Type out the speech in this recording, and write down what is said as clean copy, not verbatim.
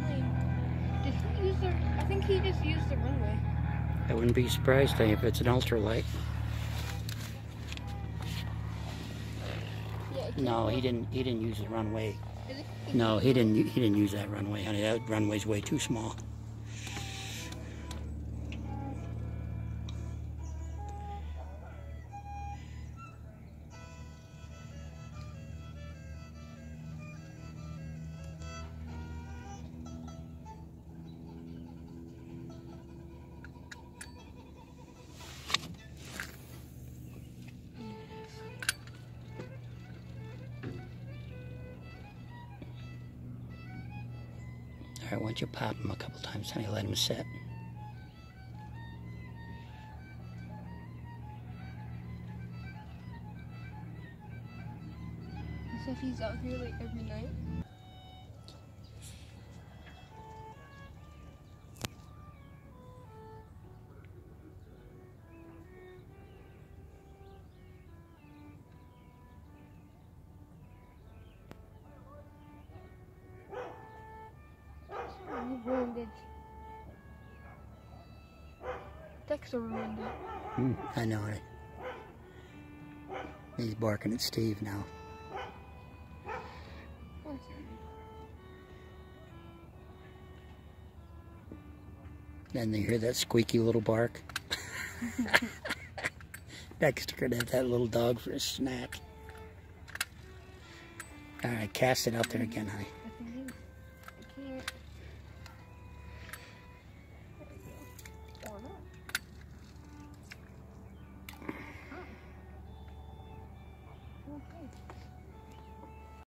Did he use the... I think he just used the runway. I wouldn't be surprised if it's an ultralight. Yeah, No, he didn't use the runway. Is it? No, he didn't use that runway, honey. That runway's way too small. All right, once you pop them a couple times, honey, let them set. So if he's out here like every night. You ruined it. Dexter ruined it. I know it. He's barking at Steve now. Then they hear that squeaky little bark. Dexter could have that little dog for a snack. All right, cast it out there again, honey.